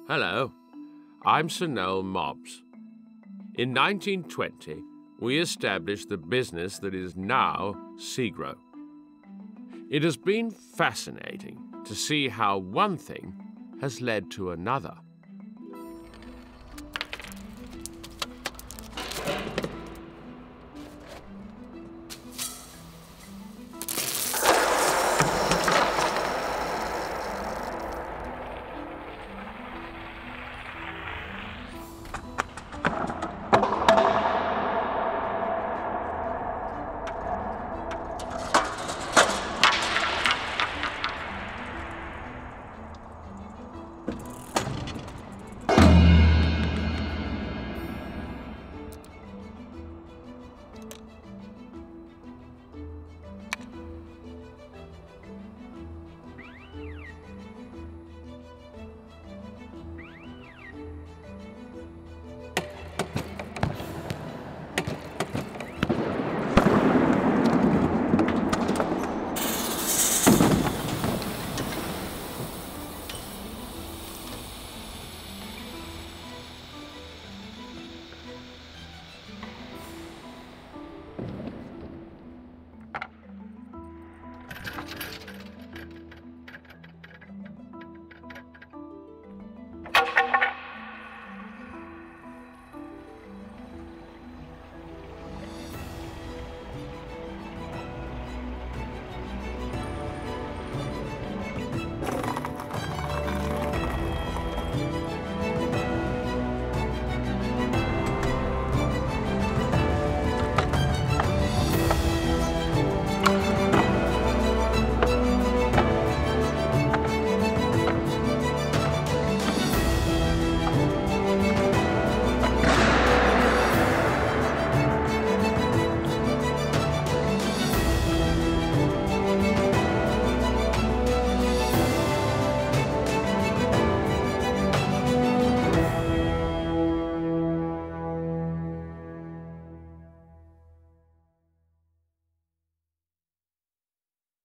Hello, I'm Sir Noel Mobbs. In 1920, we established the business that is now SEGRO. It has been fascinating to see how one thing has led to another.